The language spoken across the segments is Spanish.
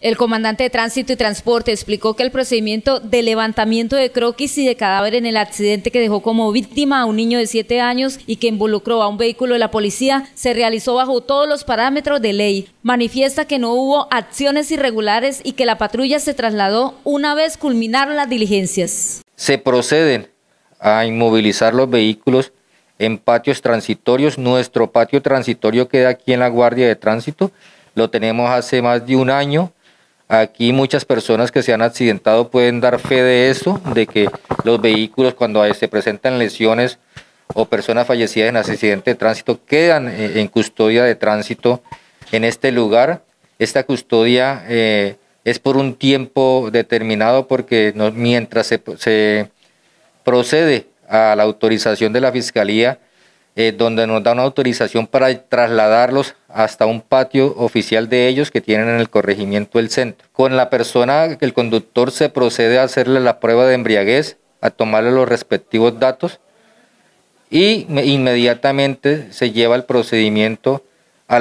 El comandante de Tránsito y Transporte explicó que el procedimiento de levantamiento de croquis y de cadáver en el accidente que dejó como víctima a un niño de 7 años y que involucró a un vehículo de la policía se realizó bajo todos los parámetros de ley. Manifiesta que no hubo acciones irregulares y que la patrulla se trasladó una vez culminaron las diligencias. Se proceden a inmovilizar los vehículos en patios transitorios. Nuestro patio transitorio queda aquí en la Guardia de Tránsito, lo tenemos hace más de un año. Aquí muchas personas que se han accidentado pueden dar fe de eso, de que los vehículos cuando se presentan lesiones o personas fallecidas en accidente de tránsito quedan en custodia de tránsito en este lugar. Esta custodia es por un tiempo determinado porque mientras se procede a la autorización de la Fiscalía, donde nos da una autorización para trasladarlos hasta un patio oficial de ellos que tienen en el corregimiento del centro. Con la persona, el conductor se procede a hacerle la prueba de embriaguez, a tomarle los respectivos datos y inmediatamente se lleva el procedimiento a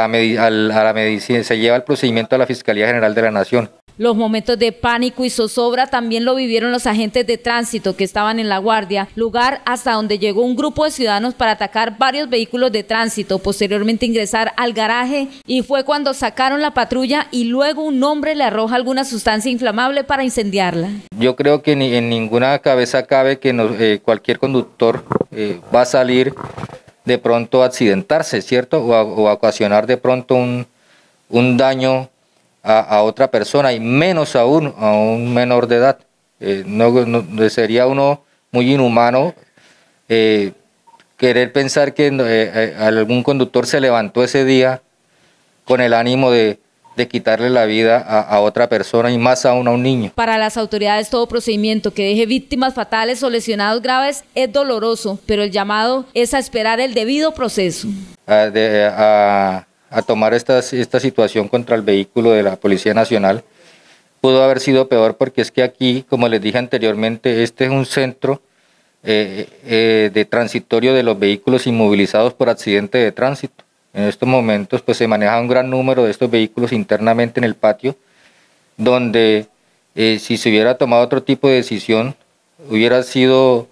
la Fiscalía General de la Nación. Los momentos de pánico y zozobra también lo vivieron los agentes de tránsito que estaban en la guardia, lugar hasta donde llegó un grupo de ciudadanos para atacar varios vehículos de tránsito, posteriormente ingresar al garaje y fue cuando sacaron la patrulla y luego un hombre le arroja alguna sustancia inflamable para incendiarla. Yo creo que en ninguna cabeza cabe que cualquier conductor va a salir de pronto a accidentarse, ¿cierto? O a ocasionar de pronto un daño a otra persona y menos aún a un menor de edad. Sería uno muy inhumano querer pensar que algún conductor se levantó ese día con el ánimo de quitarle la vida a otra persona y más aún a un niño. Para las autoridades todo procedimiento que deje víctimas fatales o lesionados graves es doloroso, pero el llamado es a esperar el debido proceso. A tomar esta situación contra el vehículo de la Policía Nacional. Pudo haber sido peor porque es que aquí, como les dije anteriormente, este es un centro de transitorio de los vehículos inmovilizados por accidente de tránsito. En estos momentos pues se maneja un gran número de estos vehículos internamente en el patio, donde si se hubiera tomado otro tipo de decisión, hubiera sido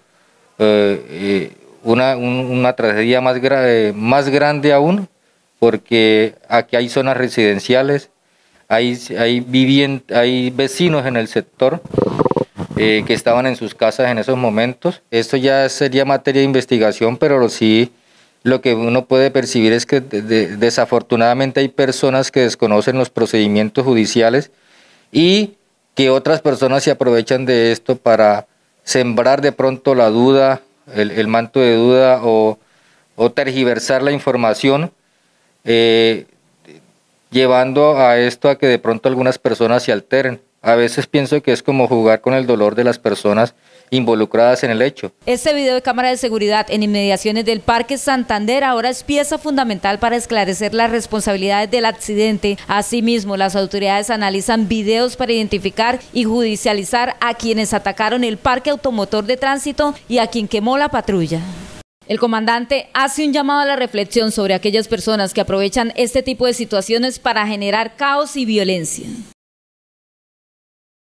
una tragedia más grande aún, porque aquí hay zonas residenciales, hay vecinos en el sector que estaban en sus casas en esos momentos. Esto ya sería materia de investigación, pero sí lo que uno puede percibir es que desafortunadamente hay personas que desconocen los procedimientos judiciales y que otras personas se aprovechan de esto para sembrar de pronto la duda, el manto de duda o tergiversar la información, llevando a esto a que de pronto algunas personas se alteren. A veces pienso que es como jugar con el dolor de las personas involucradas en el hecho. Este video de cámara de seguridad en inmediaciones del Parque Santander ahora es pieza fundamental para esclarecer las responsabilidades del accidente. Asimismo, las autoridades analizan videos para identificar y judicializar a quienes atacaron el parque automotor de tránsito y a quien quemó la patrulla. El comandante hace un llamado a la reflexión sobre aquellas personas que aprovechan este tipo de situaciones para generar caos y violencia.